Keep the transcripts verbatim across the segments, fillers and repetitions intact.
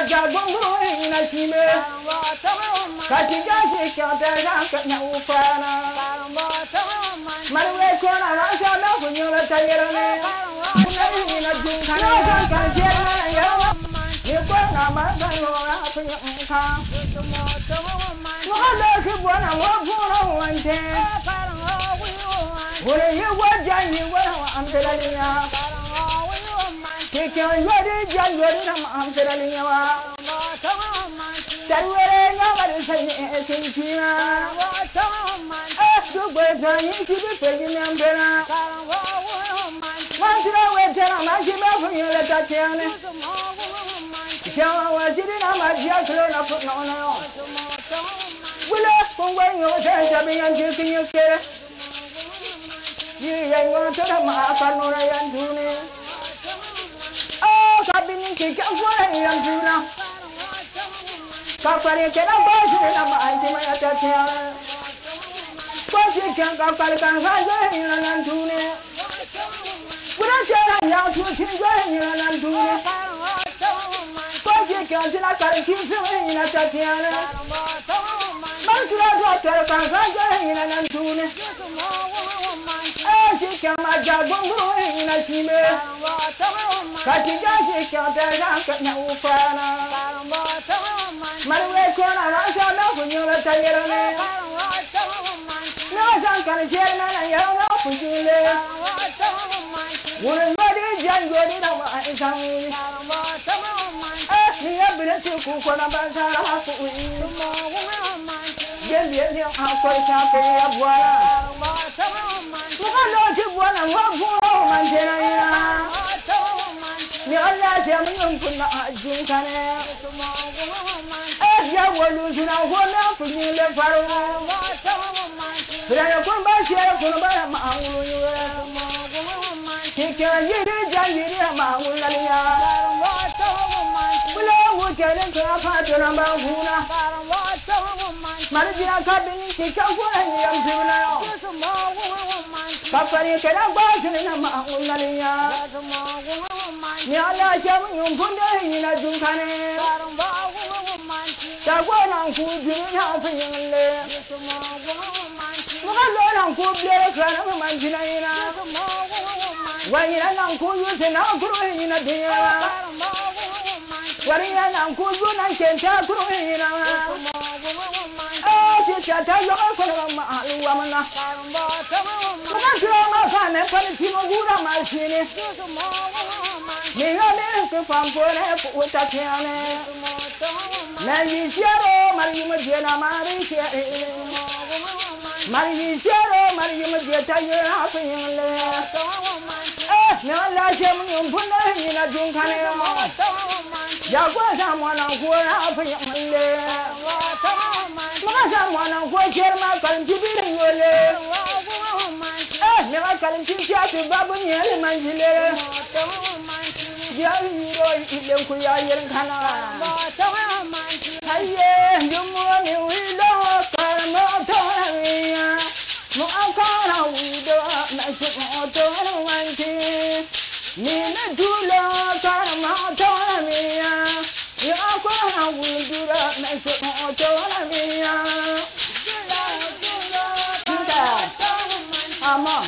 maja gongo ina kime katika shikata ranka na ufana marwe kona rasa na kunyola tayarane ina junkana ranka jera yawa ni kona magano apunka wala kibwana wabura wante wala yewajani wala amdalanya Kikian yori jan yori nama amseralinya wa. Tarwere nyamar sanye sinchina. Eh, dugbe zanyi kibi pergi nyambera. Mansira wetera mashime funyele tatiane. Shawa wajiri nama jiaklo na putnono yo. Wile kungwe nyo senjabi yanji kinyuke. Yiye nyo tora maakanora yandune. Kabini kika fura yanzuna Kapari kena basi na maanti maya tatia Basi kena kapari kangaje ina nantune Kura kena ya tukinje ina nantune Basi kena sila kari kisi ina tatia Mansura zote kangaje ina nantune Esi kena maja gongo ina kime katika shikata ranka na ufana marwe kona rasa na kunyola tayarane na sankar jerna na yawa kujile wurin wadi jangori na ma'aikan eh ni yabire ku kona basara haku jembe ni akwai tafe ya bwana mukalo ti bwana wafu manjena ina ni Allah ya mun kunna ajin kane eh ya wolu suna gona kunni le faro ya kun ba shi ya kun ba ma angulu yura kike yiri jayiri ma angulu ya bula wo kele ka fa dona ba huna marjina ka bin kike gona ni am jibna kapari kala ba shi na ma angulu ya ni Allah jam yum bunde ina junkane tagwana ku jina finle mugalo nan ku blere kana man jina ina wayina nan ku yuse na kuru ina diya wariya nan ku juna kenta kuru ina eh tita ta yo ko ma aluwa mana mugalo ma fa ne pa ni timo gura ma shine Niyone ke pampone puta tiane, mari siaro mari mujena mari siare, mari siaro mari mujeta ye apinle. Eh, nala jem punna ina junkane mo, jagwa samwana kuara apinle. Maka samwana kuara kerma kalim tibiri yole. Eh, nala kalim tibiati babu nyele manjile. Ya hiro ile ku ya yin kana haye jumo ni wilo karma to ya mo akara wido na ko to wanti ni na dula karma to ya ya akara wido na ko to ya ama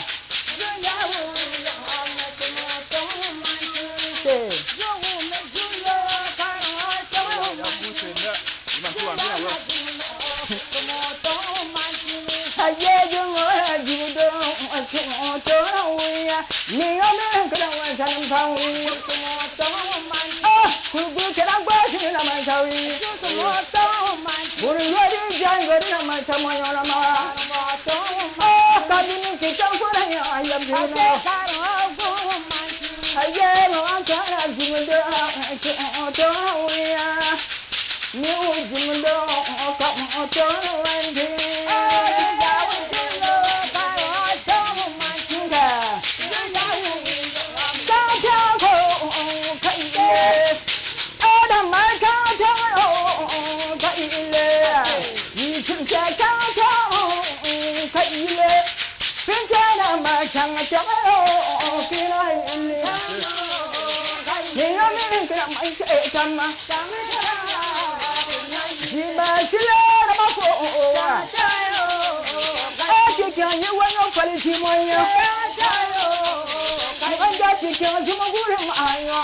Ni chile na mafo eh chicken you want no quality moyo anga chicken juma gure mayo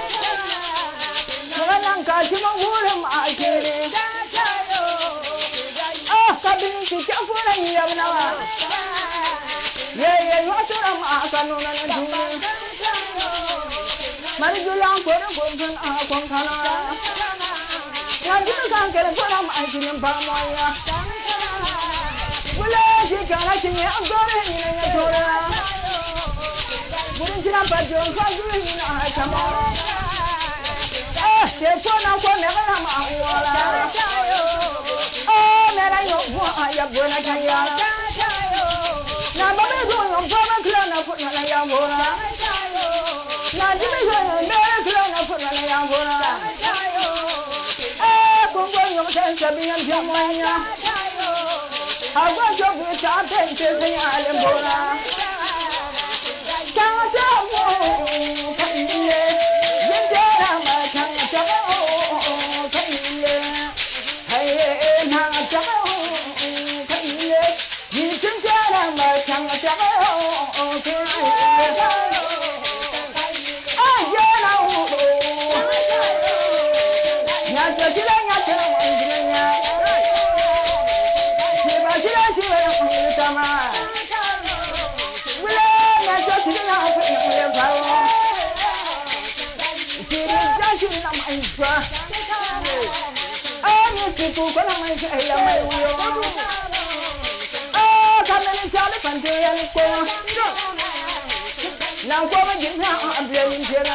nanka juma gure mayo ah kabin chicken fura yamna ye ye yo tura ma kanu na du mari julang ko ko kan a kon kana Nanti kan kena pulang macam pamoya. Boleh jika nak cingin agak ni nak corak. Boleh cina baju kau ni nak sama. Eh, telefon aku nak nama awala. Oh, mereka yang buat ayah buat kaya. Nama mereka yang buat kerana pun nak yang buat. Nanti mereka yang kerana pun nak yang buat. Sabihan semuanya, aku coba capek saya alim bola. Jangan kamu kaya, jangan macam kamu kaya, hey nak kamu kaya, jangan macam kamu kaya. Ah jangan, nyata sila nyata. Aku kalau main saya main uyo. Oh, kami ni cari pantai ko. Nang ko majinha ambil injera.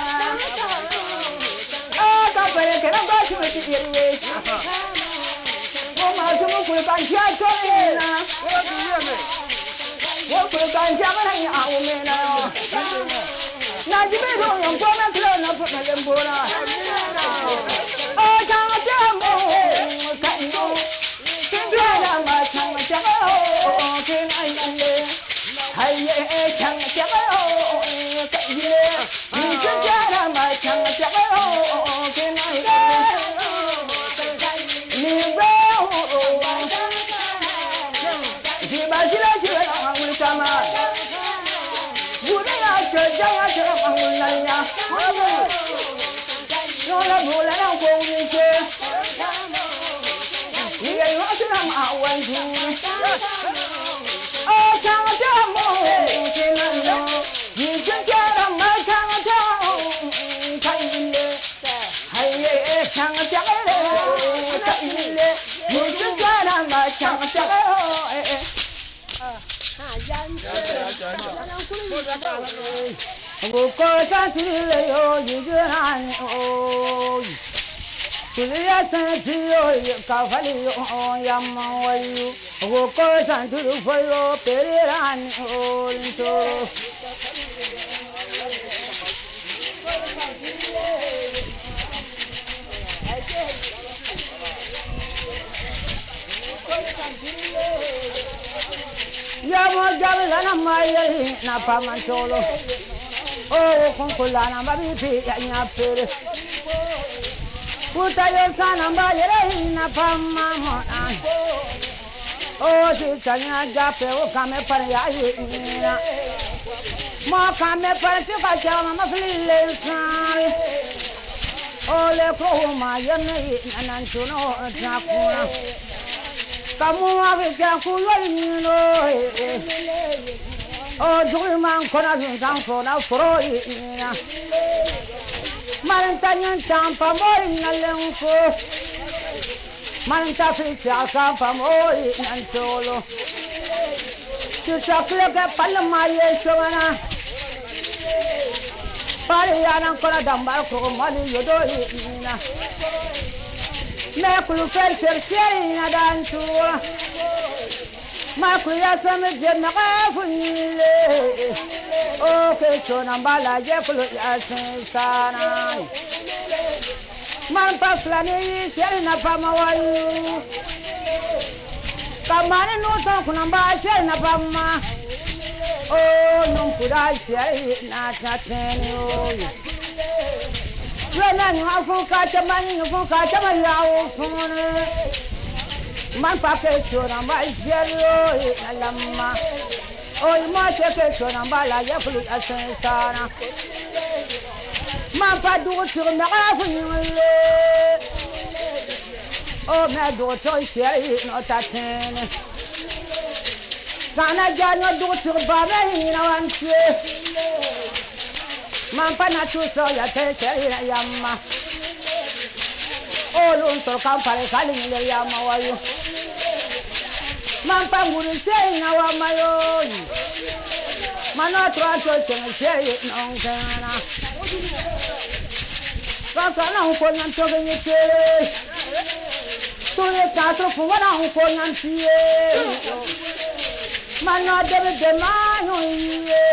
Oh, kami kena baca mesti iri. Oh, macam aku pantai ko ni na. Oh, aku pantai mana ni aku ni na. Nanti beru yang ko nak keluar nak pun nak lembora. Oh, jangan jamu. Buko santile yo yigirani o Tuliya santiyo kafali yo yamma wayu Buko santilu fayo perirani o linto Yamo jabla na maye na pamantolo Oh, con colana babi ya nyapere. Puta yo sana mbayere na pama mona. Oh, si tanya jape o kame para ya ina. Mo kame para si ka chama maflile sai. Oh, le ko ma yene nan chuno takuna. Kamu ave ja ku yo ni no. Oh, joy man kona zunzang kona froi ina. Malantanya champa mori na lenko. Malanta ficha champa mori na solo. Chusakle ke palmaye shona. Pariana kona dambar ko mali yodo ina. Me kulu fer fer fer ina dantu. Ma kuya sama jenna kafunile o ke chona mbala je kulo ya sana man pa flani sheri na pama wayu kamane no ta kuna mba sheri na pama o non kuda sheri na tatene o Wena ni afu ka chamani afu ka chamani ya o fune man pa ke chona ma jelo alama o ma che ke chona ba la ya fulu asensana man pa du tur na afu le o me do to sheri no tatene kana janyo du tur ba me na wan che man pa na tu so ya te sheri yamma o lun to kan pare kalin le yamma wayo man pa nguru sei na wa mayo mano tro to chen sei no kana ka kana ko nyan to ge ke to le ta to fu wa na ko nyan tie mano de de ma no ye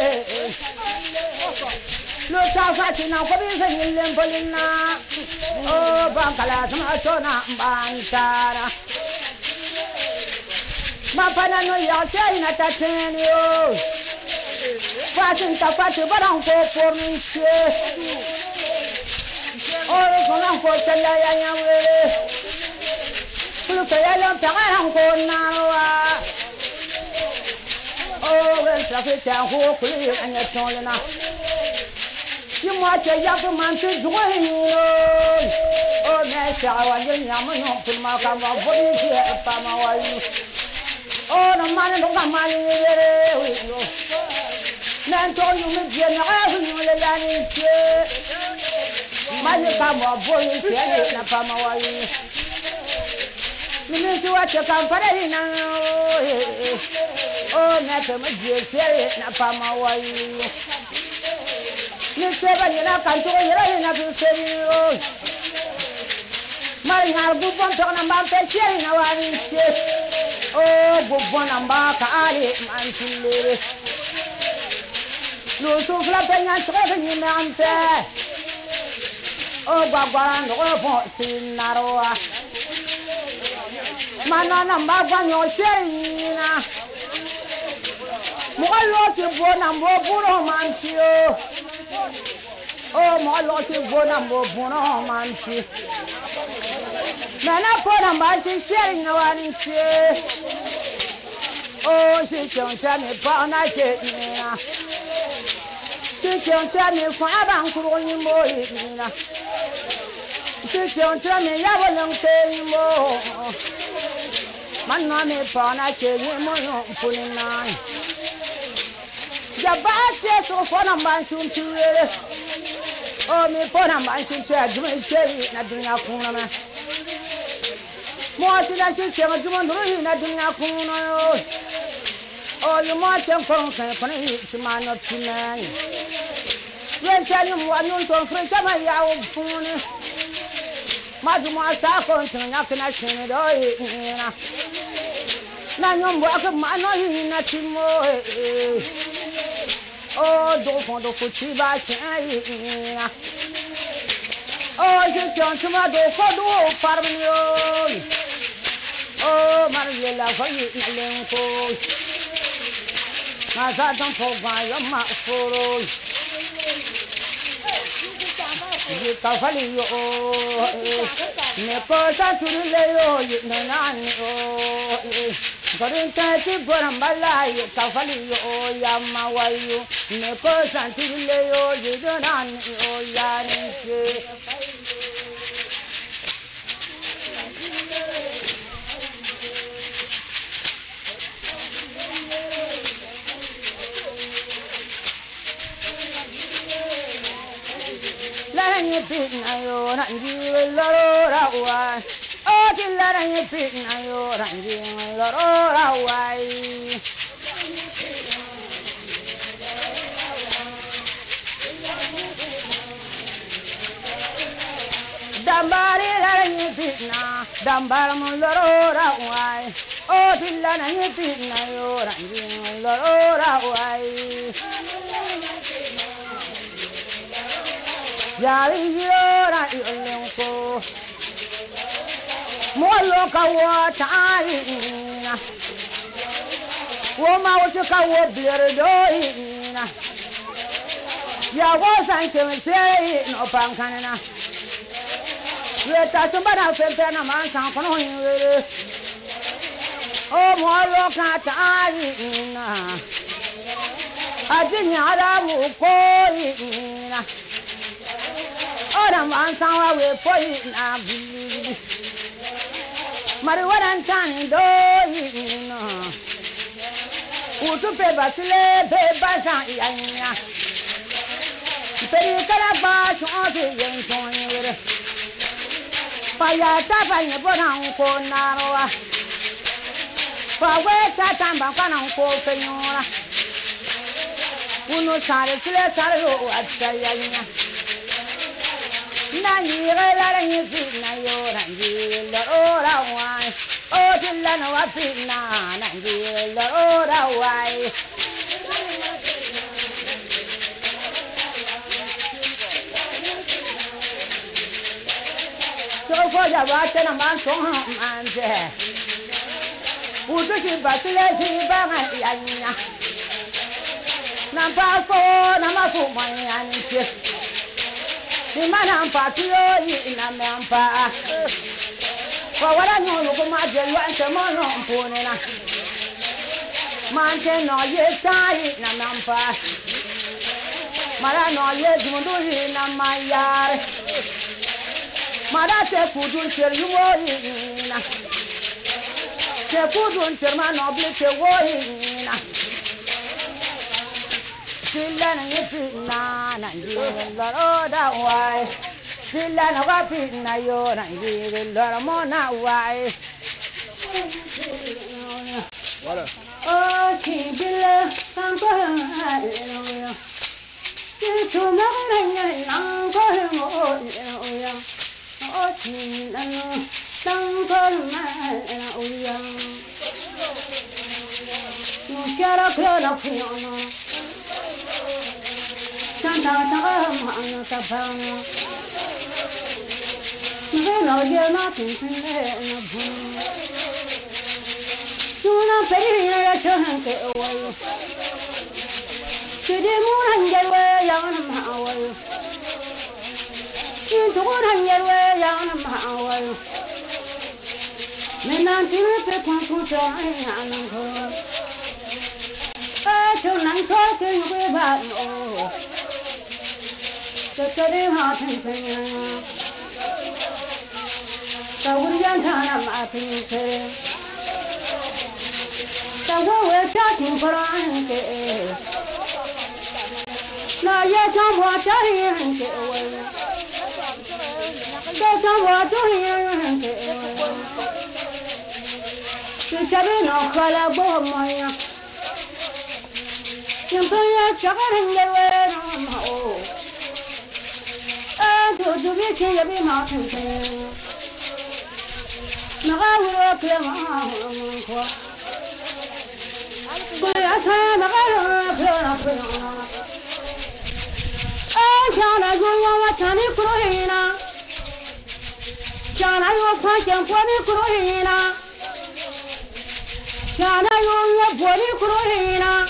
lo ta fa ti na ko bi se ni le mbolina o ban kala sama to na bantara ma pana no ya chai na ta tenio fatin ta fati baran ko por mi che o ko na ko tala ya ya we lu ya lo ta ran ko na wa o we sa fe ta ho ku ni anya ton na you mo che ya ko man tu jo o me sa wa ni ya mo no pu ma ka ma bo ni che pa ma wa yu oh no mane no ga mane re we yo nan to yu me je na a hu le la ni che mane ka mo bo ni che na pa ma wa yu ni ni tu wa che ka pa re na oh na ke me je che na pa ma wa yu ni che ba ni na kan to re na tu se ni o mari ha bu bon to na ba pe che na wa ni che oh bobona mbaka ale mantile lo so fla penya tre ni mante oh gwagwara ndo fo sinaroa manana mbagwa nyo sheina mo lo ti bona mbo buro mantio oh mo lo ti bona mbo buro manti nana pona mbashi sheina wani che oh she chon cha me pa na che na she chon cha me fa ban kuro ni mo ina she chon cha me ya wo long te mo man na me pa na che ni mo no puni na ya ba che so fo na ban shun tu oh me po na ban shun che ju me che na dunya kuna na mo ti na she che ma ju mo na dunya kuna oh you want to come from the man of China. When tell you what you don't think about your phone. Maduma Sako, Nakan, now you walk a man in nothing more. Oh, don't want to put you back. Oh, just don't come out for the Parmio. Oh, Mariella, for you, Nasa don't forget your mouth for all. You can follow you, Neposa to the Leo, you know, but in Tati Borambala, you can follow you, Yamawa, you, Neposa to the Leo, you don't know, Yan. You pick na yo rangi lora wa oh tillara you pick na yo rangi lora wa dambari la you pick na dambar mo lora wa oh tillara you pick na yo rangi lora wa Yari yora ilenko Molo ka wata ina Woma wata ka wo bierdo ina Ya wosan ke sei no pankana Weta sambana fenta na man san kono yere O moro katarina Adinyara mukoina Ora mansawa we poina bi Mariwaran tani doina Utu pe basile pe basan yanya Peri kala ba chonse yen chonere Paya tapa ne boran ko narwa Pawe tatamba kana ko penyora Uno sare sile sare ro atayanya Nani rela ni fina yora ngila ora wai O tilla no apina nangila ora wai So for ya bate na man so manje Utu si basile si banga yanya Nampa fo namafu manyani che Ni mana mpatio ni na mempa Kwa wala nyonu kuma jelu ante mono mpone na Mante no ye tai na mempa Mara no ye jumunduri na mayare Mara te kudun cher yuwo na Te kudun cher ma nobli te wo na Sila na yipina na yiloro da wai Sila na wapina yo na yiloro mo na wai Oh chibile tango haleluya Chituma ranya nango haleluya Oh chilano tango haleluya Nushara krona fiona Santa Tama Tapana Veno Diana Pimpin Suna Pena Chanke away Sidi Muranjaway Yanam Haway Into Muranjaway Yanam Haway Menantina Pepunta Yanam I don't know talking about no The study heart and pain. The William Tana Martin say. The one we're talking for Anke. Now, yet, I'm watching and get away. There's some water here and get away. The Chabino color bomb. You play a chocolate and get away on home. To do it, you be mountain. No, I will play my own. I said, I will play. Oh, John, I go on a tiny Crohina. John, I will punch and funny Crohina. John, I will body Crohina.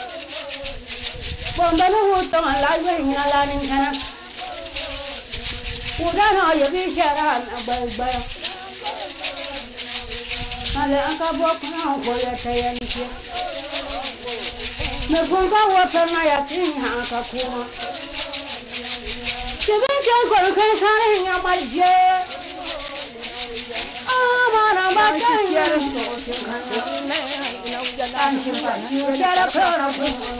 Bombano wood on a library in a landing cannon. Udana ya bishara na baba Ale aka bokna ko ya tayanki Me ponga wata na ya tinya aka kuma Tebe jango kan sare nya malje Amana bata ya Yara kora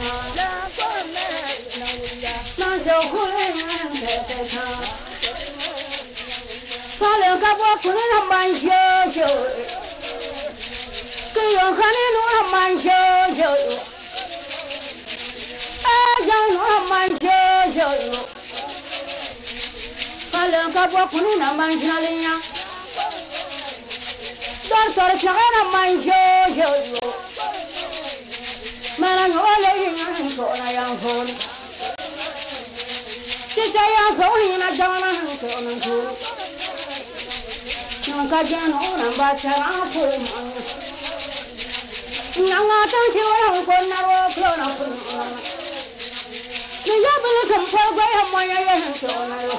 Na jo kule na Sale kabo kuna manjo Kiyo kane no manjo Aja no manjo Sale kabo kuna manjalinya Doctor chagana manjo Mana no le yin ko na yang ko Tita yang ko ina jana ko na ko Kajano namba chara ko Nanga tanti wala ko na ro ko na ko Ni yabele kam ko go ya moya ya ko na ro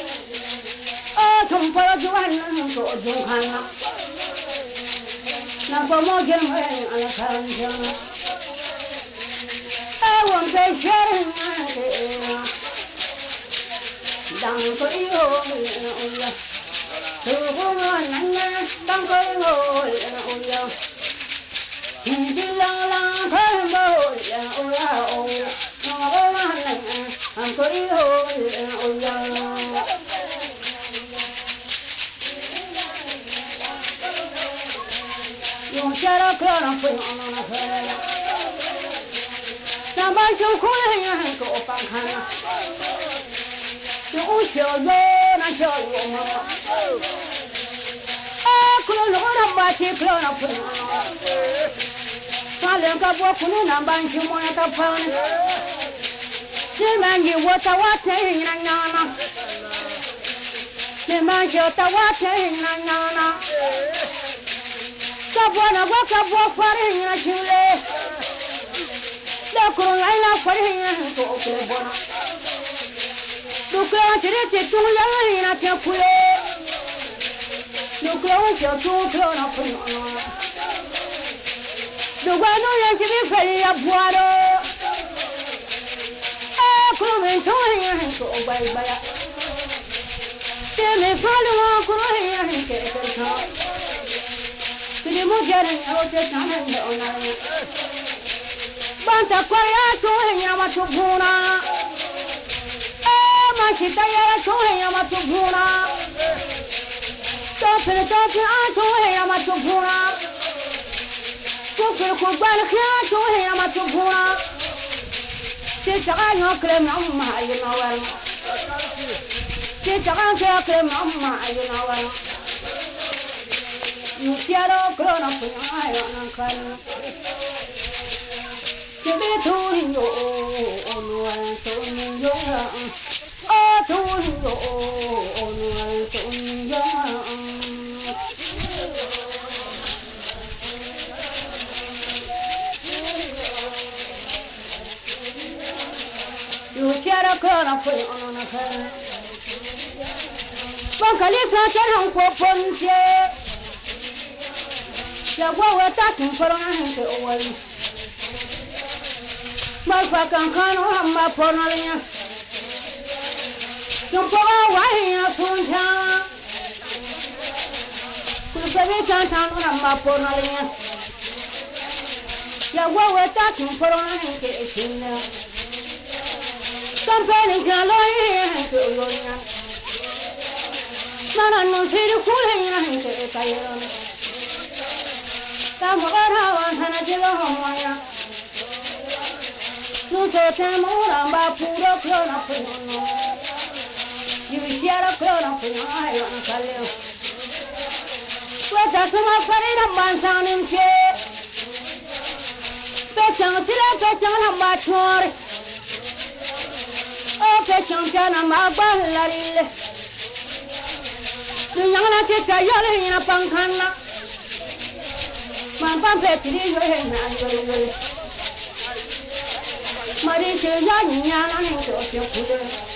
O tum ko juan ko ju kana na kwa moja mwenye anakanja ewa mpeshere nyake danko iyo na uya tukuwa nanya danko iyo na uya hindi lang lang kaimbo na uya uya tukuwa nanya danko iyo na uya yung chara klana pun ona khaya na ba chu khu ya ko pangkhana yung usyo yo na cho yo ma a kulo lo na ba ti klana pun sa le ka bo kunu na ba chu mo na ta phane ni man yi wo ta wa te na na na ni man yo ta wa te na na na Kabwana kwa kabwa fari na chule Da kuro laila fari na to okre bona Dukla tere te tu ya na te kule Dukla wa cha tu klo na fari na Dukwa no ya sibi fari ya bwaro Ah kuro me to ya to bai bai Te me falo wa kuro ya ke ke Sidi mujere nyote tanende onaye Banta kwa ya tuhe nyama tubuna Eh mashita ya tuhe nyama tubuna Topere tope a tuhe nyama tubuna Kufir kubal khya tuhe nyama tubuna Titaka nyokre mamma ayuna wala Titaka nyokre mamma ayuna wala You quiero clona puñaya nankana Que me tuyo no tuyo Oh tuyo no tuyo You quiero clona puñaya nankana Bancalisa quiero un poponche Ya gua ta kin corona hente owali Ma fa kan kanu amma pornalinya Tum poa wahiya punja Kul sabe kan tan amma pornalinya Ya gua ta kin corona hente esinna Kampani jaloi hente olonya Nana no siru kulenya hente kayana Tam ora wan sana jelo hoya Nu to tamo ramba puro klona puno Yivisiara klona puno ayo nakaleo Wata sama farira bansanim che Pechang sila pechang hamba chore O pechang chana maballarile Dunyangna cheta yole hina pangkana Mampan petri yo na yo yo Mari che ya nya na ni to che kude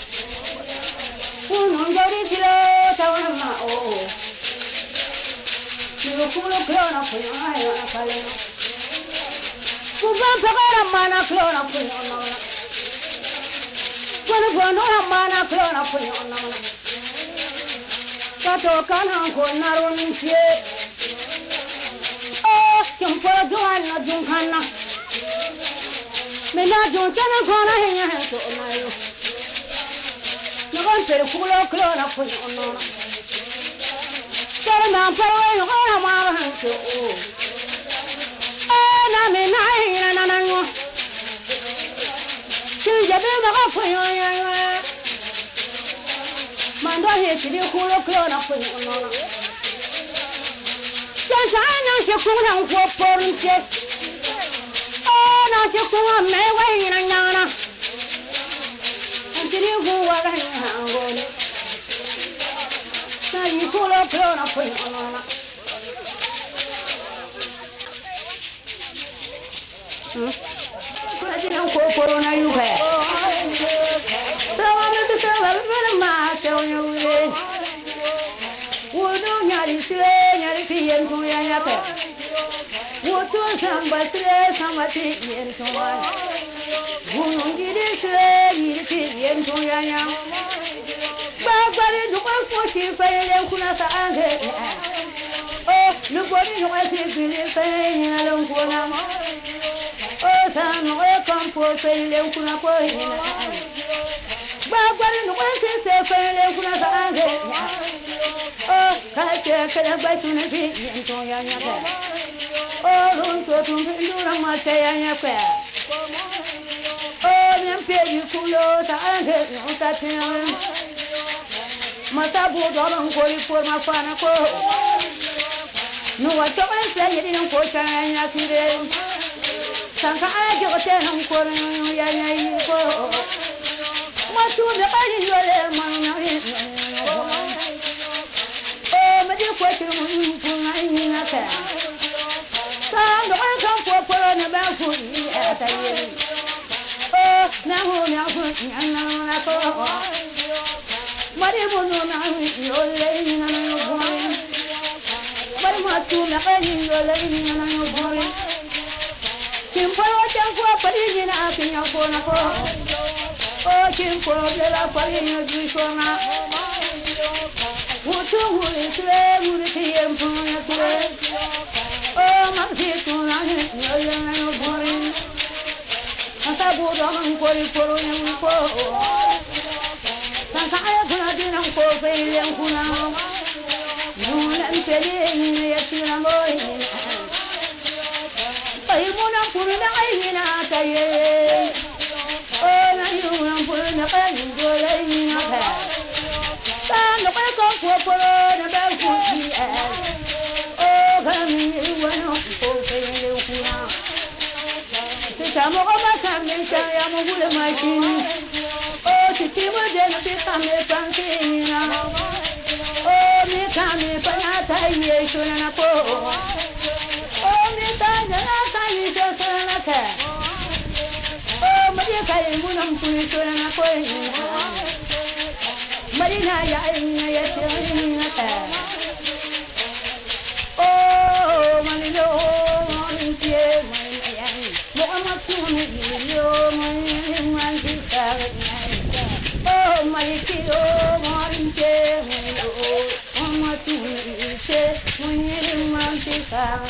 Uno ngori tilo tawana ma o Tilo kulo klona puno ayo na kale Kuban pagara mana klona puno no Kono kono mana klona puno no Kato kana ko naron che Jumpa jual na jumkana, mena jumkana kona hanya hentu onayo. Nagan perkulo klona punya onona. Cara namparo yo kona mara hentu. Eh na mena hina nanango. Sijabe maka punya ya ya. Mando hekiri kulo klona punya onona. Sana se kuna ko porunche Oh na se kuna me wai na nyana Antiri ko wala na ngone Na yi ko lo pro na ko ona Hmm Ko ji na ko corona yu ba Tawa me te tawa me ma te o yu re Wono nyari se nyari ti yen ku ya ya te samba sire samba ti yen towa gunung gidi sire gidi ti yen toya ya bagbari dukwa foshi fayele kuna sa ange oh luboni dukwa si gidi fayele na longkona oh sanu e kampo fayele kuna ko ina bagbari dukwa si se fayele kuna sa ange oh kache kala batuna ti yen toya ya oh lunso tumbindura mataya ya kwa oh nyampeji kulo ta ange no ta tiyan mata budolon gori por mafana ko no wato an sai yidin ko kan ya kire sanka aje ko tenan ko ya ya yi ko matu da bari yole man na yi oh madi ko timun kun ai na ka san do an kan ko ko na ba ku ni ta yi oh na ho na ku na na ko Mari bono na yole ni na yo boy Mari matu na kani yole ni na yo boy Kimpo cha kwa pali ni na kinya ko na ko O kimpo le la pali ni ju ko na Wutu wuri tre wuri kimpo na tre O ma si tu na yole na yo boy Ata bu do man ko ri ko ni ko Kaya kuna dina ko fele kuna Nuna mpele ni yatina boy Ay muna kuna ay na taye Oh na yuna kuna ay ngole ni na Tando ko ko ko polo na ba ku ti Oh kami wano ko fele kuna Tamo ko ba kami ya mo bule machini Oh, chikiwa jena pita me pankina. Oh, mi kami panata ye shona na ko. Oh, mi tanya na kai shona na ka. Oh, mari kai munam kuni shona na ko. Mari na ya ina ya shona ka. Oh, mani lo mani tie mani ya. Mo amakuni yo mani mani ka. Oh, my kid, oh, my kid, oh, my kid, when you want to come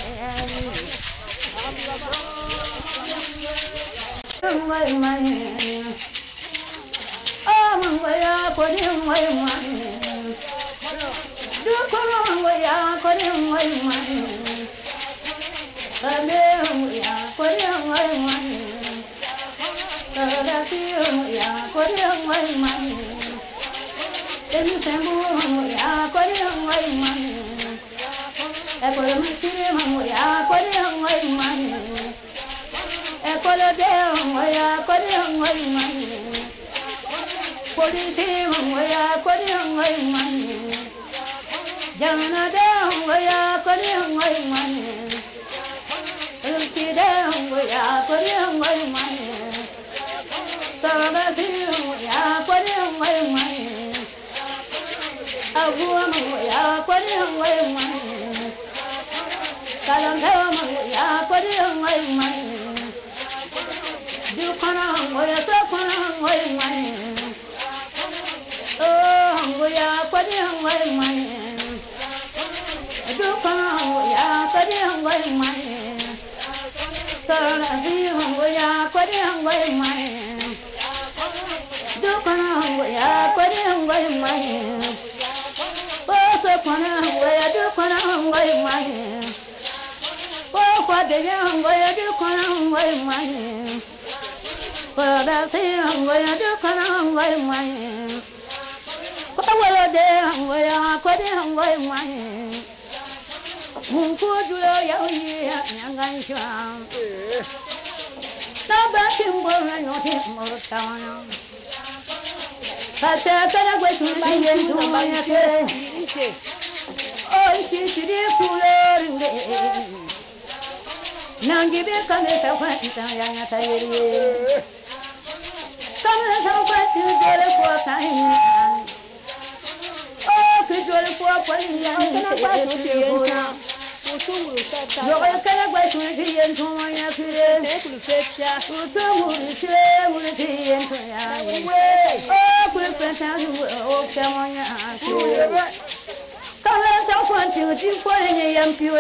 my money. Oh, my way, I put in my money. Do come on, way, I put in my money. Come in, we are putting my money. That's you, yeah, put it on my money. Then you send me, yeah, put it on my money. I put a material, yeah, put it on my money. I put a down, yeah, put it on my money. Put it in, yeah, put it on my money. Jamana down, yeah, put it on my money. Look it down, yeah, put it on my money. Ya kwari ngwai ngwai Abuwa mu ya kwari ngwai ngwai Kalangawa mu ya kwari ngwai ngwai Dukana ngwai sakana ngwai ngwai Oh ngwai ya kwari ngwai ngwai Dukana ngwai ya kwari ngwai ngwai Sara zi ngwai ya kwari ngwai ngwai Dukana waya kwani ngwai mai Boso kwana waya dukana ngwai mai Bo kwa de ngwaya dukana ngwai mai Bo da si ngwaya dukana ngwai mai Kwa wala de ngwaya kwani ngwai mai Mungu julo ya uyi nyangan shwa Na ba kimbo na yoti mortawana Kata kana kwetu ndiye tumanya ke. Oh, kishiri kulorinde. Nangi be kame takwanta yanya tayeri. Kame takwatu dele kwa kaina. Oh, kijole kwa kwani yanya tayeri. Yo voy a quedar guay con el cliente, no voy a querer. Tú muy chévere, muy cliente, ya. Oh, pues pensando, oh, que voy a querer. Cada San Juan tiene tiempo en el yampio.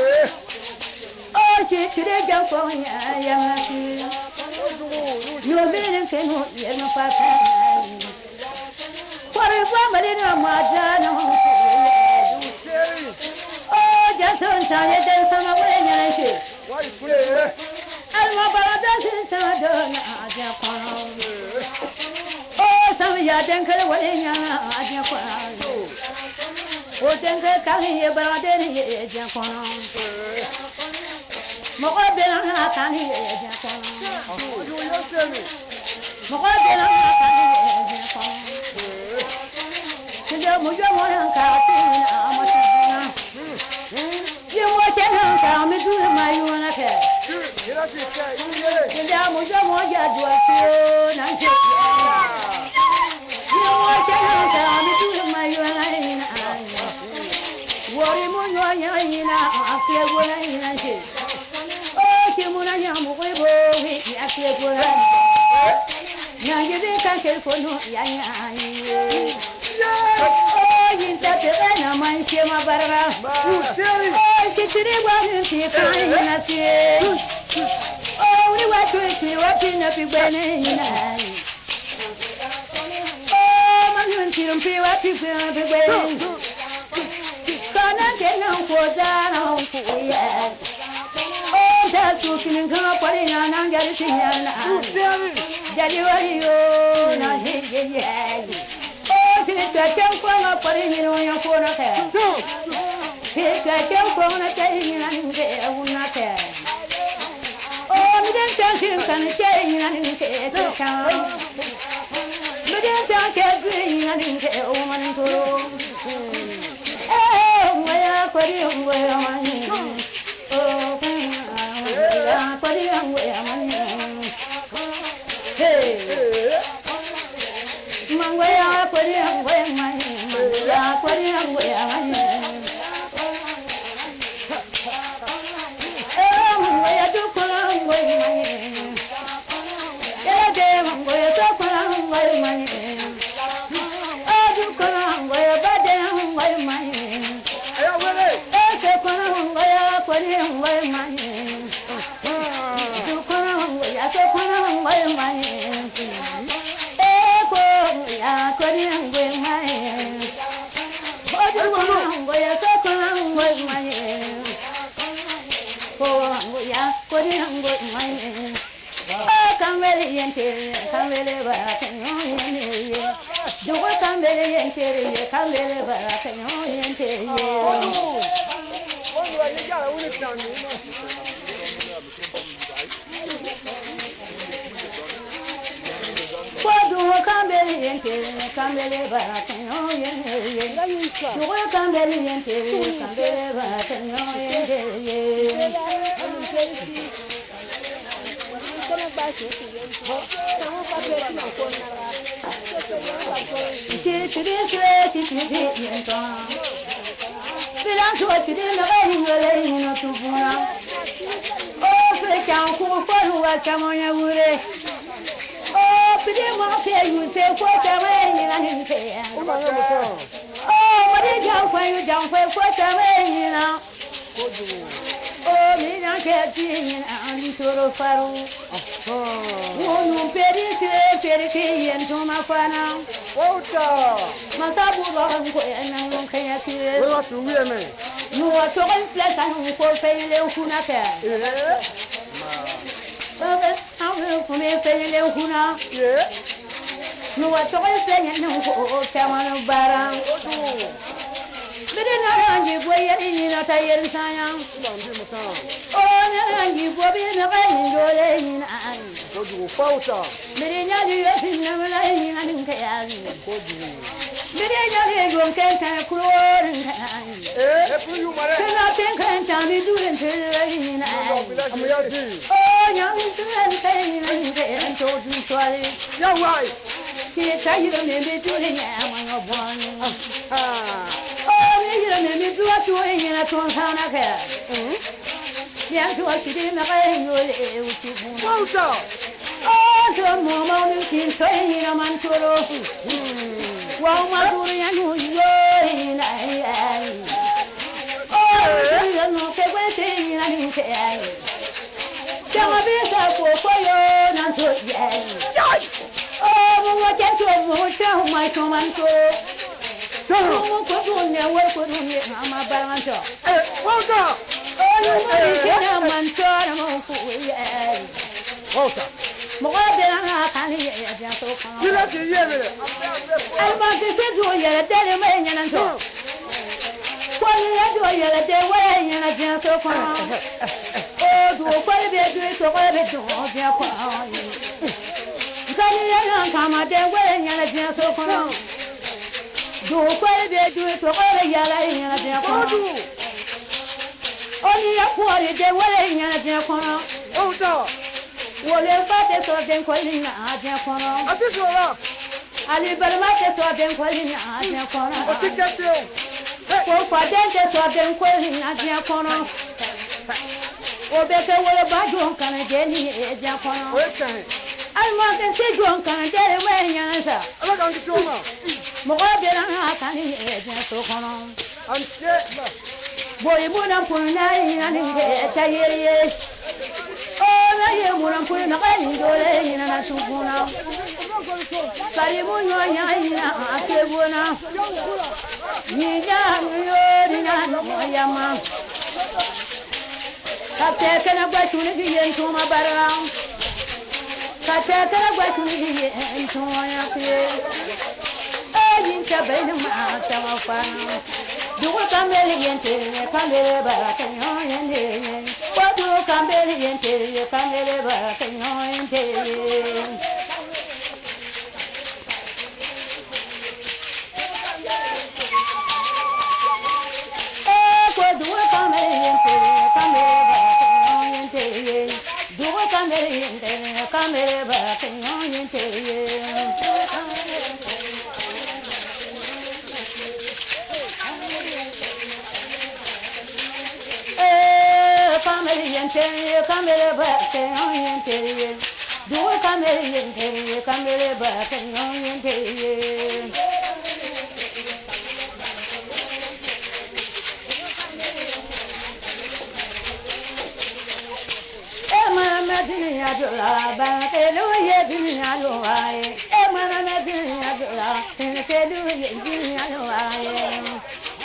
Oh, che, che, ya con ya, ya aquí. Yo ven que no, ya no pasa. Por el guamare no mata, no. Oh, ya son sale de sama buena che. Alma para de sama dona, ya con. Oh, sama ya den que buena, ya con. Oh, den que cali para de ya con. Mo bela na tani ya con. Mo bela na tani ya con. Yo mo yo mo na ka tina mo tina. Yo mo tina ka me du ma yo na ke. Yo mo yo mo ya do fi na ke. Yo mo tina ka me du ma yo na ina. Wori mo yo ya ina afi go na ina ke. Oh ke mo na ya mo go bo wi ya fi go na. Na ye de ka ke ko no ya ya. Oh, you take it and I'm in my barra. Oh, get to the one who can't see. Oh, we were twenty, watching up your wedding. Oh, my young children, feel what you feel the wedding. Gonna get no for that, oh, yeah. Oh, that's looking and come up and I'm getting Daddy, what you not here yet? Take a jump on a putting in on your corner. Take a jump on a taking and there will not care. Oh, we didn't tell him can change and take a count. We didn't tell him green and take a woman to. Oh, where are you? Where am I? Oh, where are you? Where am I? Hey. Where are you? Where am I? Where are you? Where am I? Oh, where do you come? Where am I? Yeah, damn, where do you come? Where am I? Oh, do you come? Where about them? Where am I? Yeah, where are you? Oh, come where? Where am I? Do come? Where? So come where am I? Oh, me not getting an little faro. Oh, no, Petty, Petty, and Toma Fana. Oh, Masabu, and I don't care. What's the women? You are so unpleasant for Failure Hunaka. How will for me Failure Huna? You are so unpleasant for Tamana Bara. But then I give way in a tire sign. Oh, you will be in a rain, you're laying. What you found? Medina, you are never lying and carrying. Medina, you can't cruel and nothing can tell me doing to oh, young and saying and told you sorry. You're right. He's tired of me doing it when you're born. Oh, you don't 做做人家从上那开，嗯，连做起的那个有嘞有出风。 多少？ 哦，这毛毛的心碎那蛮多喽，嗯，往往做人有有来，哦，这人弄开关系那领开，像我别说过过哟难做人，哦，我见做我想买什么做。我过多年，我过多年，俺妈办完事。 哎，王子， 哎呦，我的天呀，满车的猛虎耶！ 王子， 我别让他看你爷爷这样走康。 你那是爷爷。 哎，妈这些作业带的没人能做，我这些作业带我也人能这样走康。哦，做过的别对，做过的别做别康。看你也让他妈带我也人能这样走康。做过的别对，做过的也来人能这样康。哦，你也过的带我也人能这样康。 王子。 我连把这说点快点啊，点快了。 啊，别说了。 阿里巴巴这说点快点啊，点快了。 我听见了。 我发现这说点快点啊，点快了。我别给我的把装干了，这里也点快了。 我也听。 俺妈跟谁装干了，这里我也认识。 俺刚说嘛。 我别让他看你也点说快了。 俺姐。 我也不能不能让你给在夜里。哦，那也不能不能给你做嘞，你那舒服呢？家里不暖呀，你那结果呢？你家女儿你那我呀嘛？他这个那怪出那个烟囱嘛白了，他这个那怪出那个烟囱呀对。哎，你这辈子嘛怎么办？如果干别的烟对，干别的吧，怎样烟对？我都干别的烟对，干别的吧，怎样烟对？哎，我都干别的烟对，干别的吧，怎样烟对？如果干别的烟对，干别的吧，怎样烟对？Camera back and you do a camera in camera back and you Emma Madina, but I know you didn't know I am. Emma Madina, and I tell you, you didn't know I am.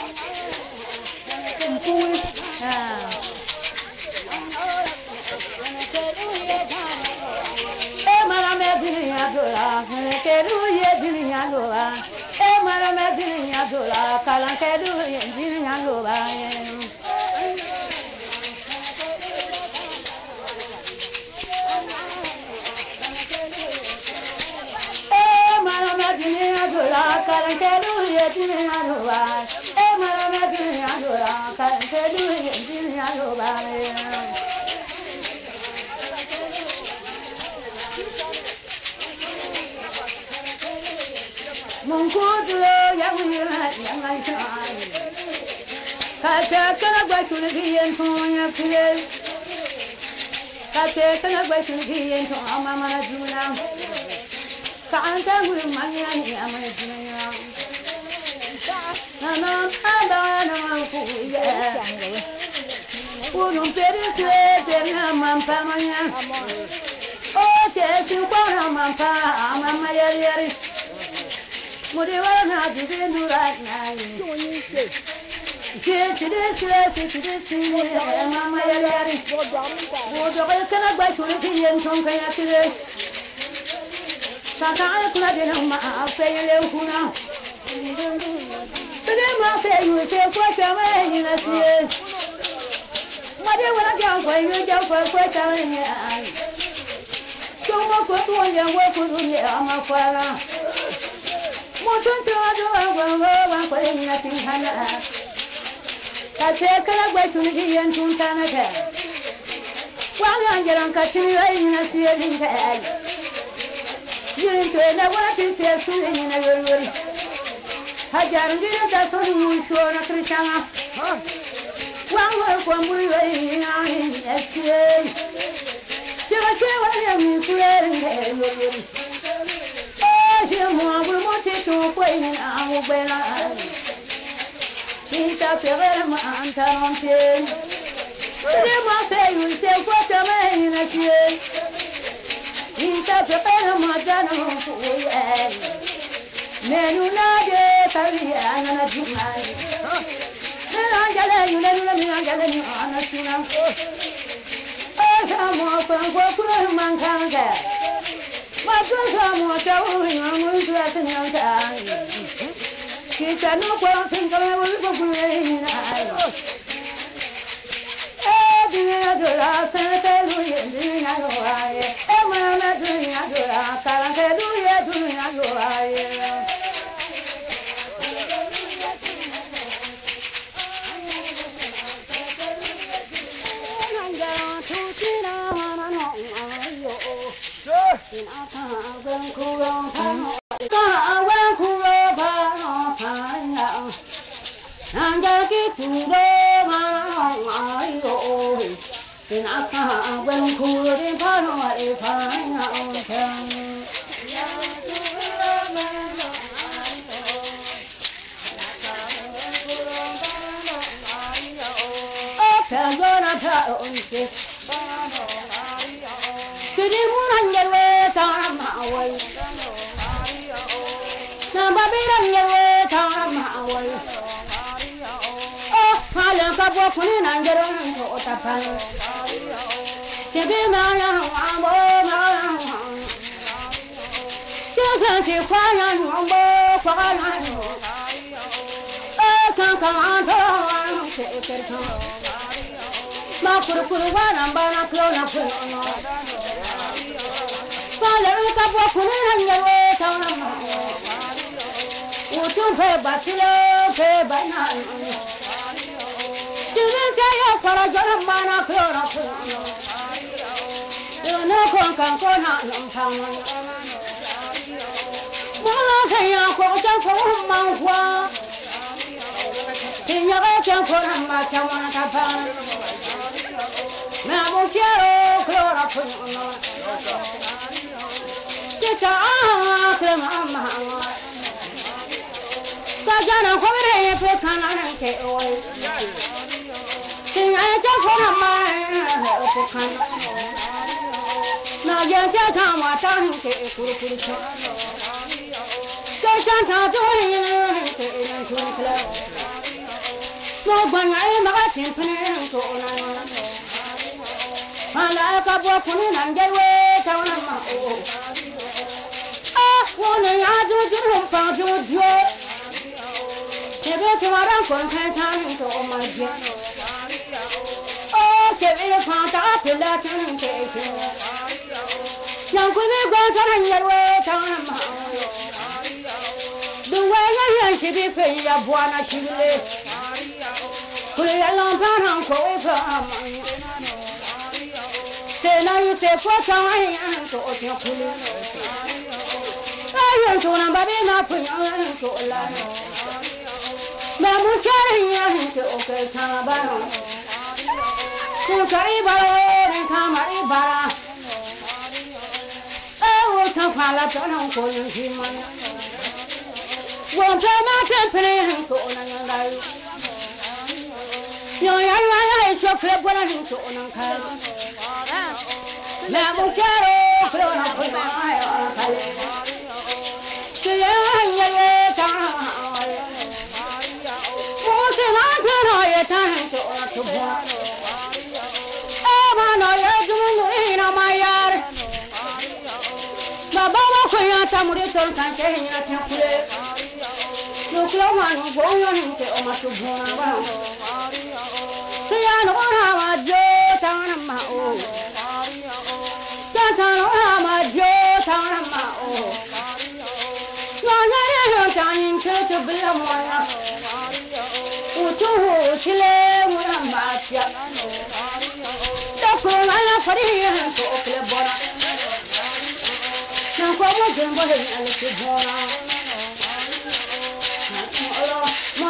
Mon cousin, young man, young man, Kata kana gwa tuni kiyen tonya kire. Kata kana gwa tuni kiyen to amama na juna. Ka anta nguru manya ni amana juna. Na na ada na manku ya. Unu pere se tena mampa manya. O che si kwa mampa amama yari yari. Mudi wana jide nurat nai. Get to this, get to this, Mamma Yari. Would can I buy to the end from Kayaki? Saka Kladina, I'll say Leukuna. But then I'll say you say what you're wearing, I see. What do you want to jump when you jump for quite a year? Don't walk with one and work with me, I'm a fire. More than two hours, I'm putting nothing. I take a way to the end to Tanaka. While I'm getting cutting away in a ceiling bag. You're into it, I want to tell you in a worry. I got a little that's on you, sure, not Christiana. One from we were in our escape. She was here when you played. Oh, she wanted to play in our way. She's a fair man, Tom. They must say you say what a man in a shade. He's a fair man, men who not get a July. I'm telling you, let me tell you, honestly. Oh, someone from what man can't get. My son was showing on his dressing young time. She said, no person can ever go in. Oh, dear, I said, tell you, I know I am. I'm not doing it. I can't do it. I know I am.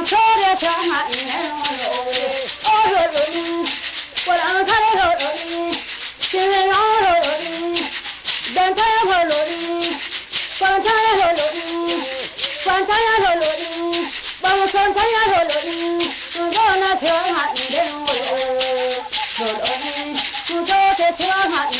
mucho de chama y oh lo lo por acá lo lo tiene lo lo dentro lo lo pantalla lo lo pantalla lo lo vamos pantalla lo lo no na chama y lo lo mucho de chama y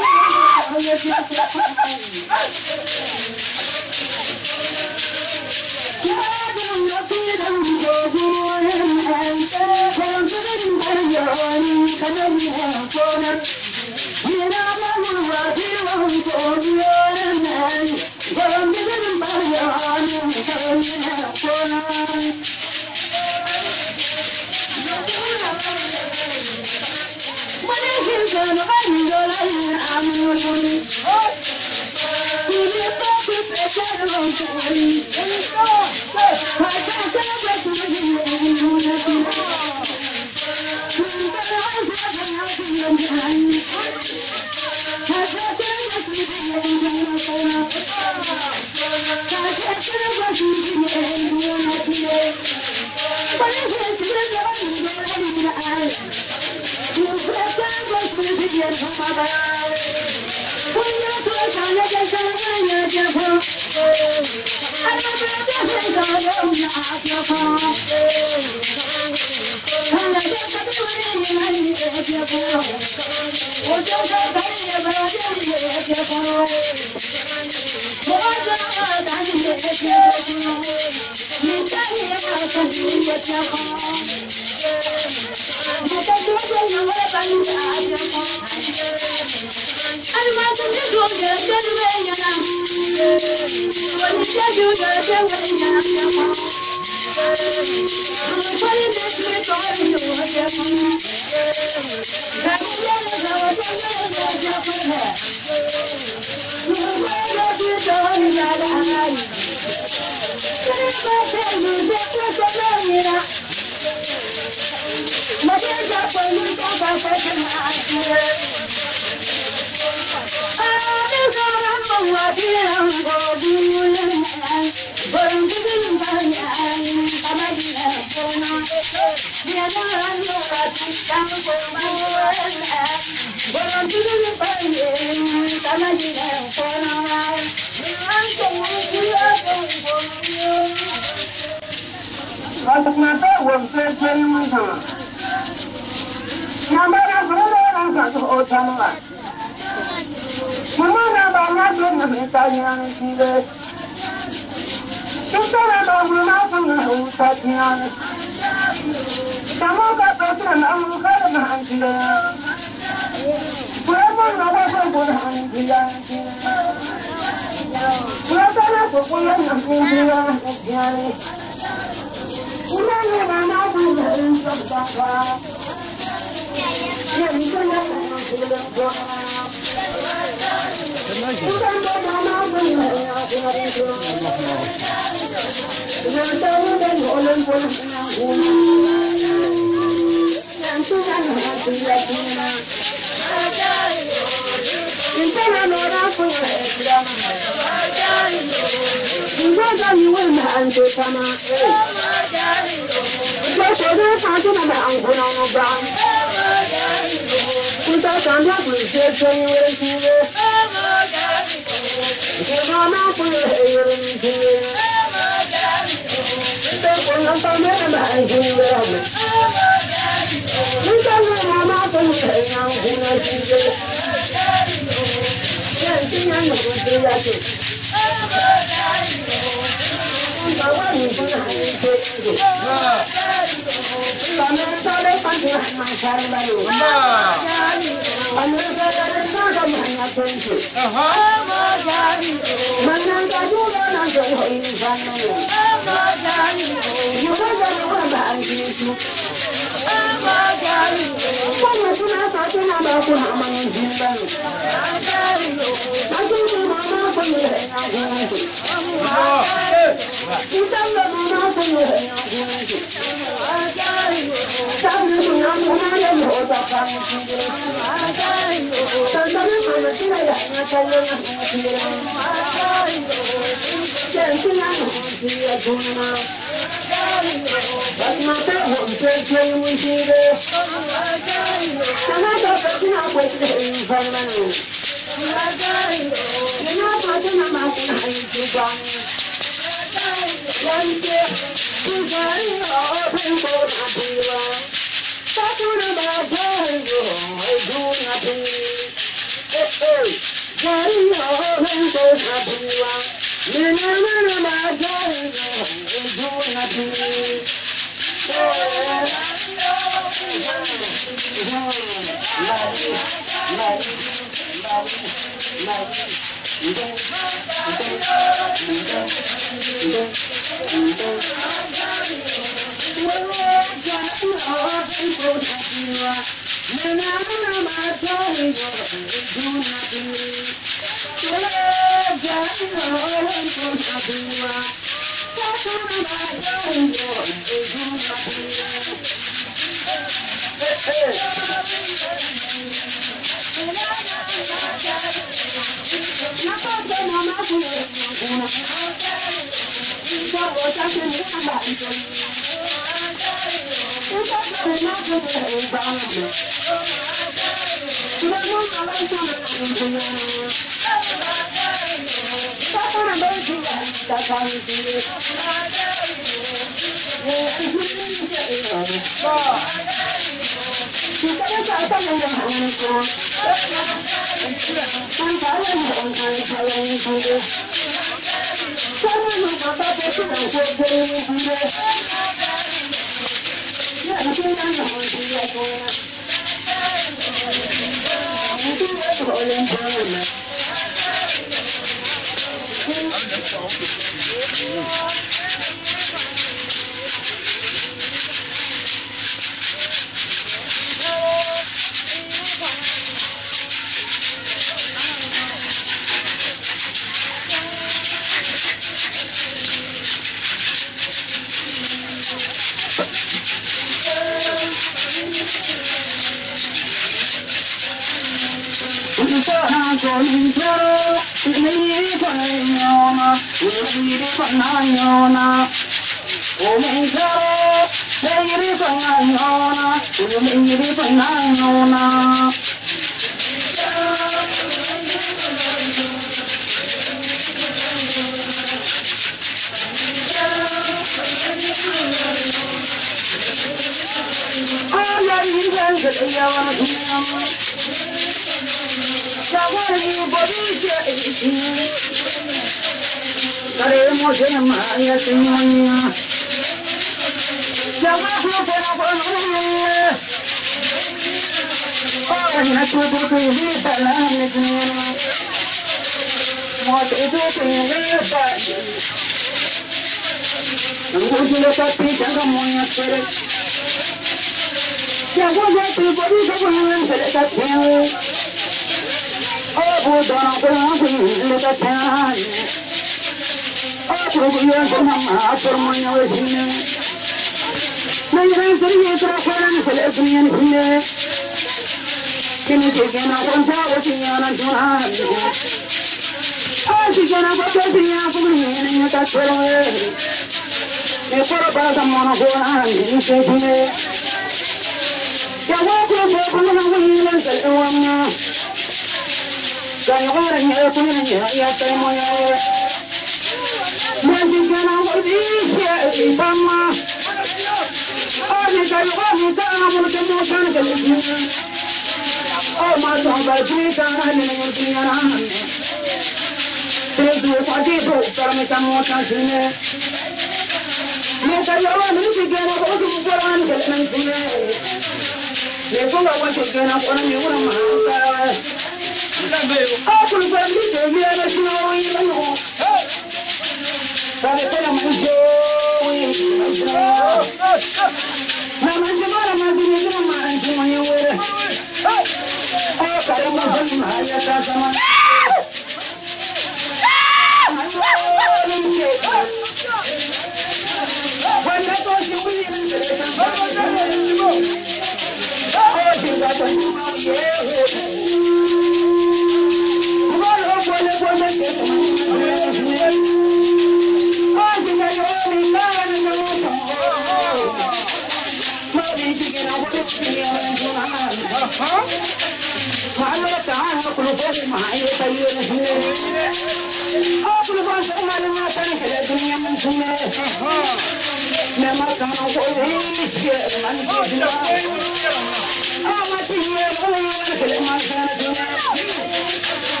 Now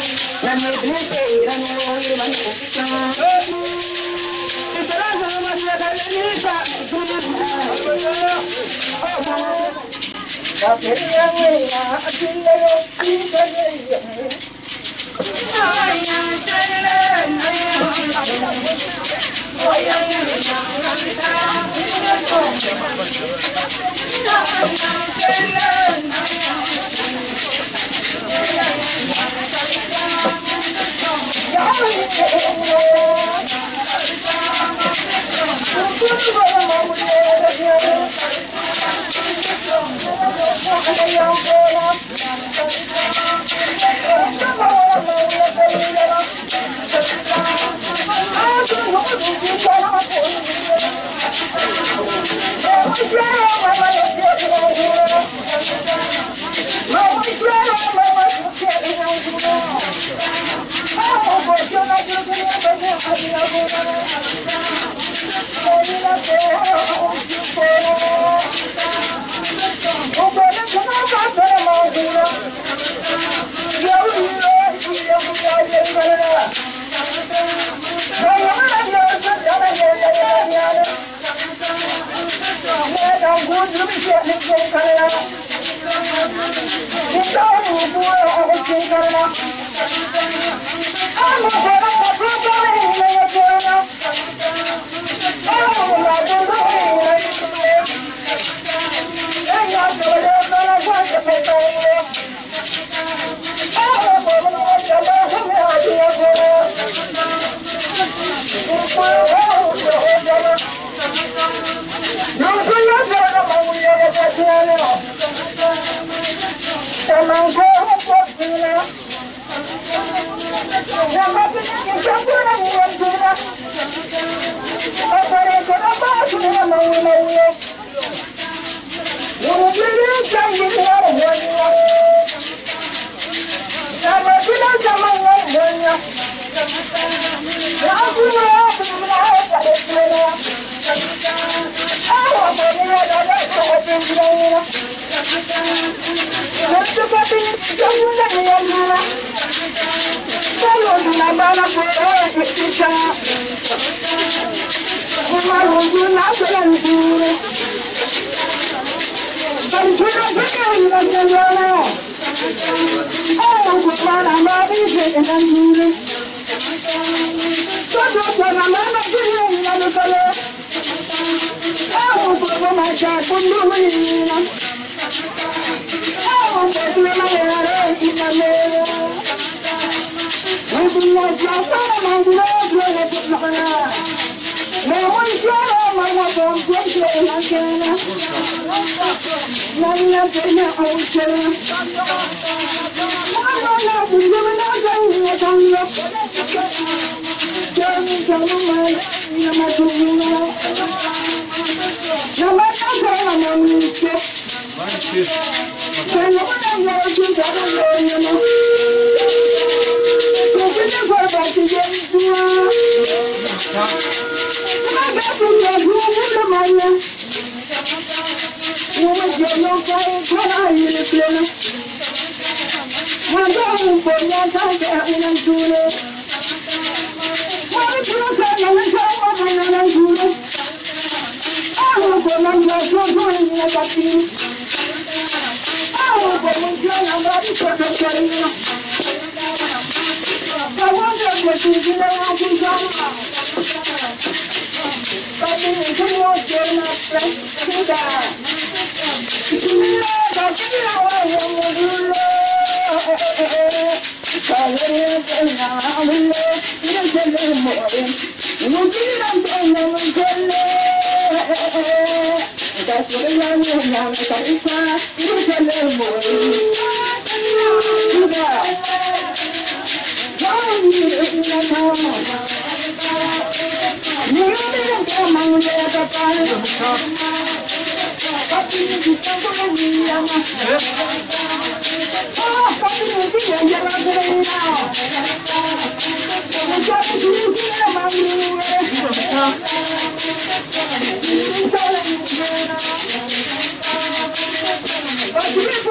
But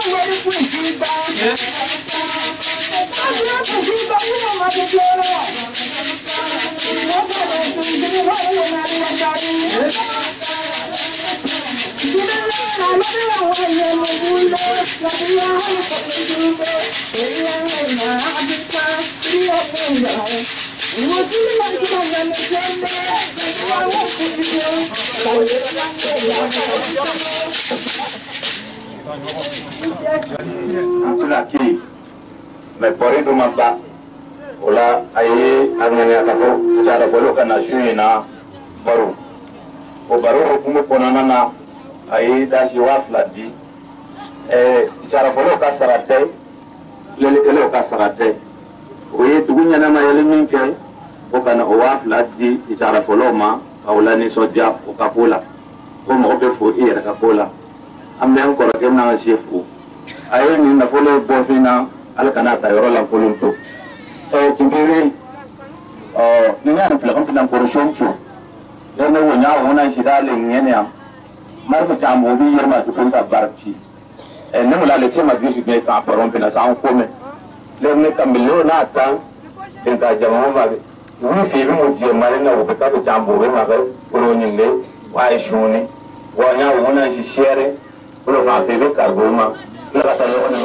Laki, me pori tu mata, ola aye angene akafo secara bolo kana shuina baru, o baru hukumu konana na aye dasi wafladi, eh secara bolo kasarate, lele lele kasarate, oye tugunya na mayele minke, o kana o wafladi secara bolo ma, aula ni soja o kapula, o mo be fu ira kapula, ambe ankora kemna shefu. Aye ni na folo bofina alakana ta yoro la polunto eh timbiri oh ni na pla kon pina korshoncho ya na wonya wona shidale ngene ya marfa ta mo bi yerma to kunta barci eh ne mula le tema dishi be ka paron pina sa ko me le ne kamilo na ta en ka jama ma ni fi bi mo je mare na ko ta ta mo be ma ga ro ni ne wa shuni wonya wona shi shere ko fa fe be ka goma. La rata no ni la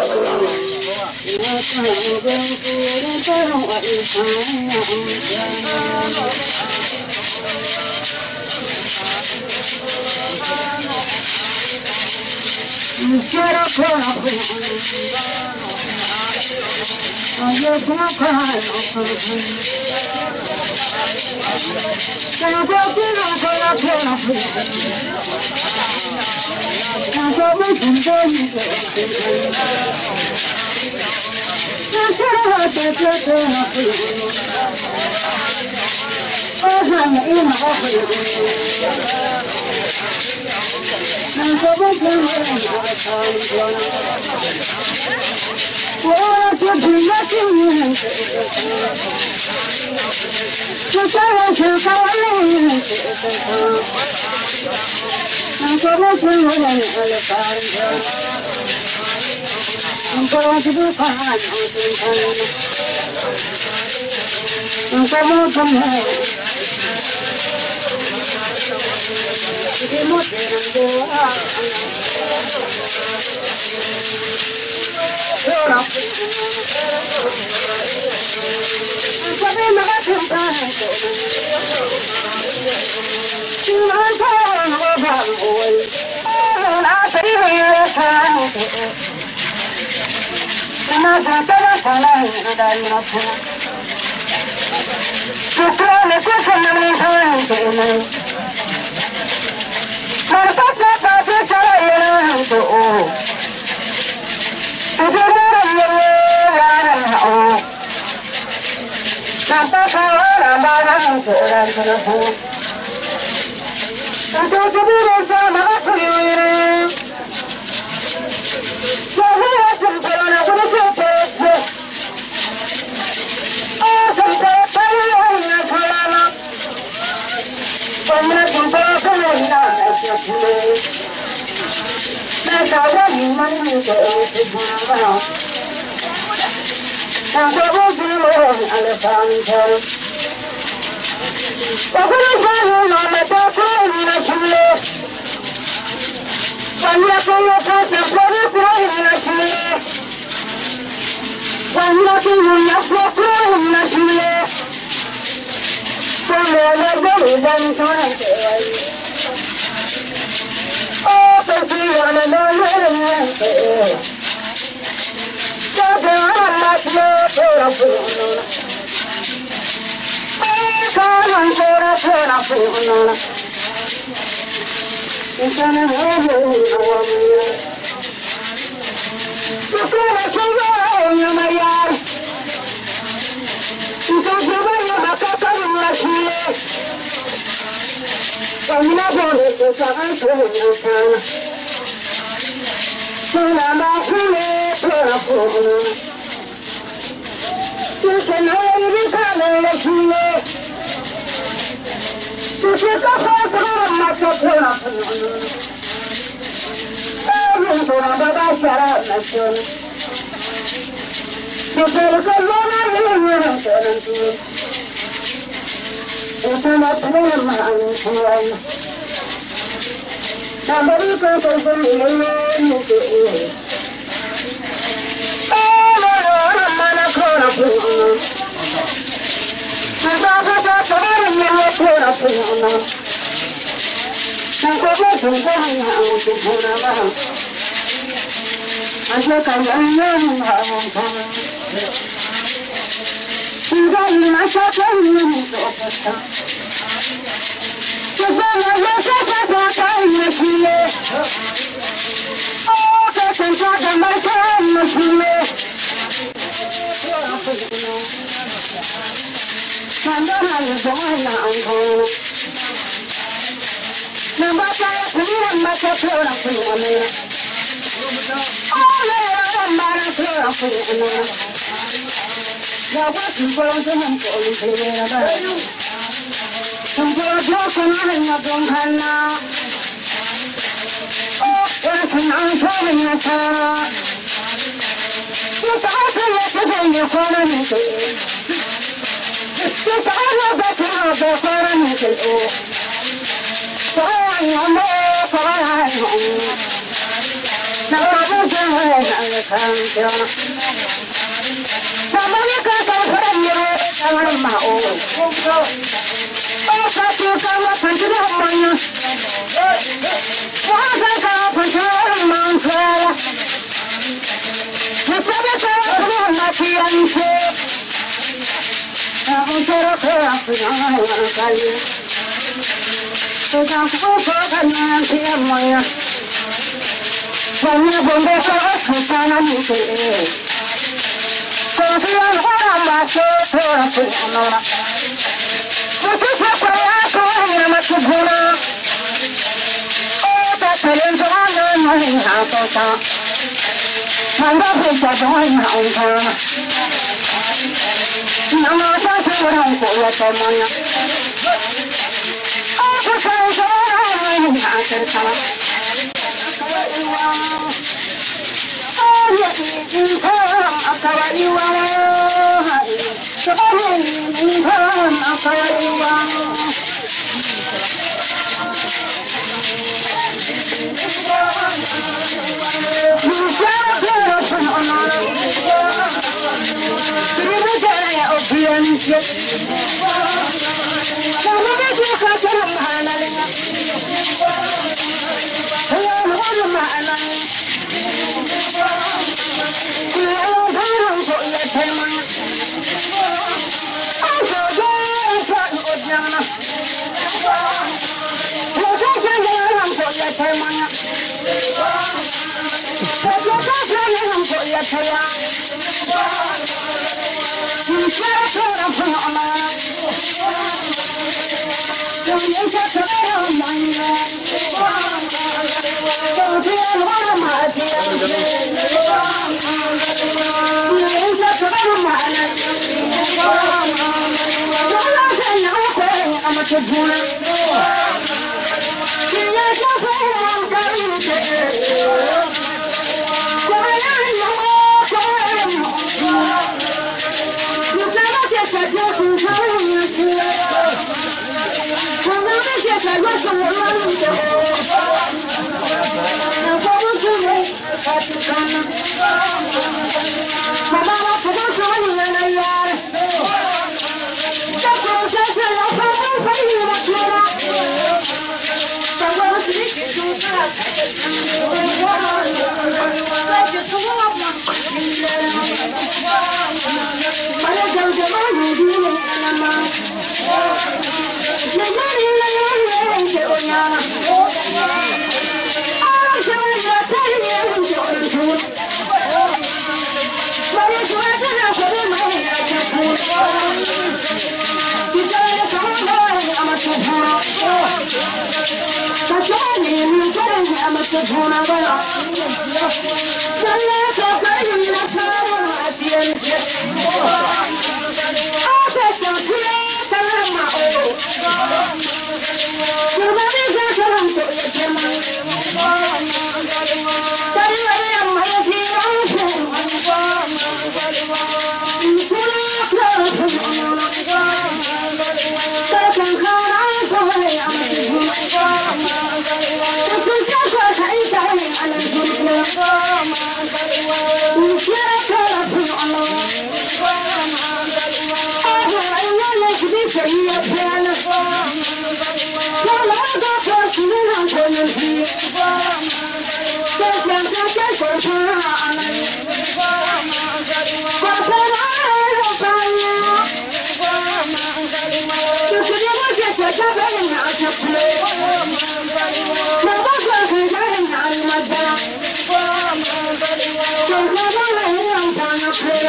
Dari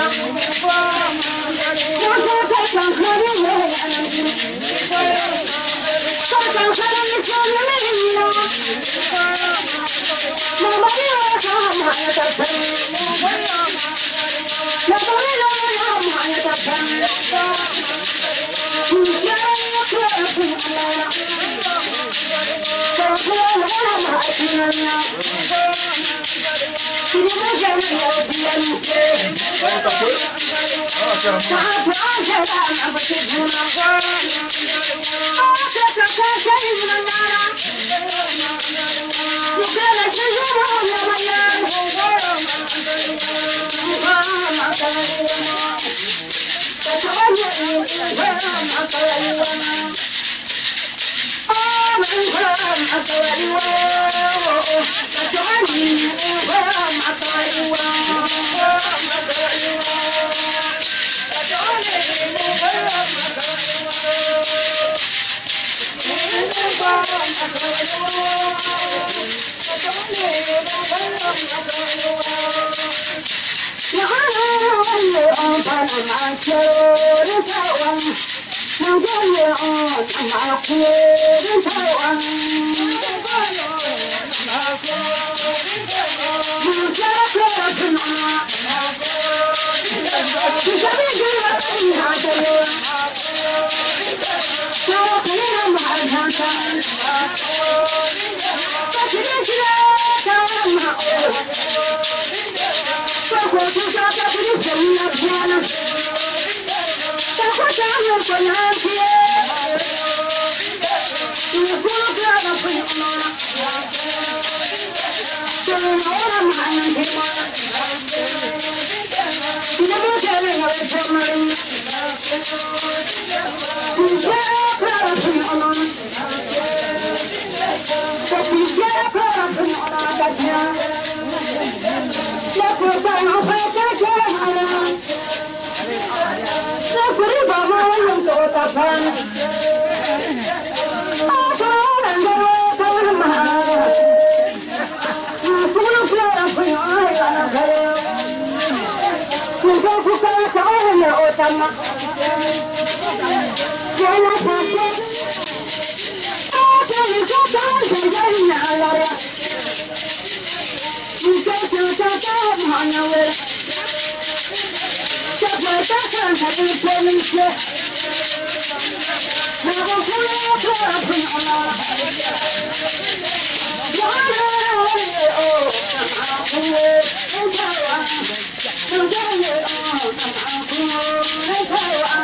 Oh,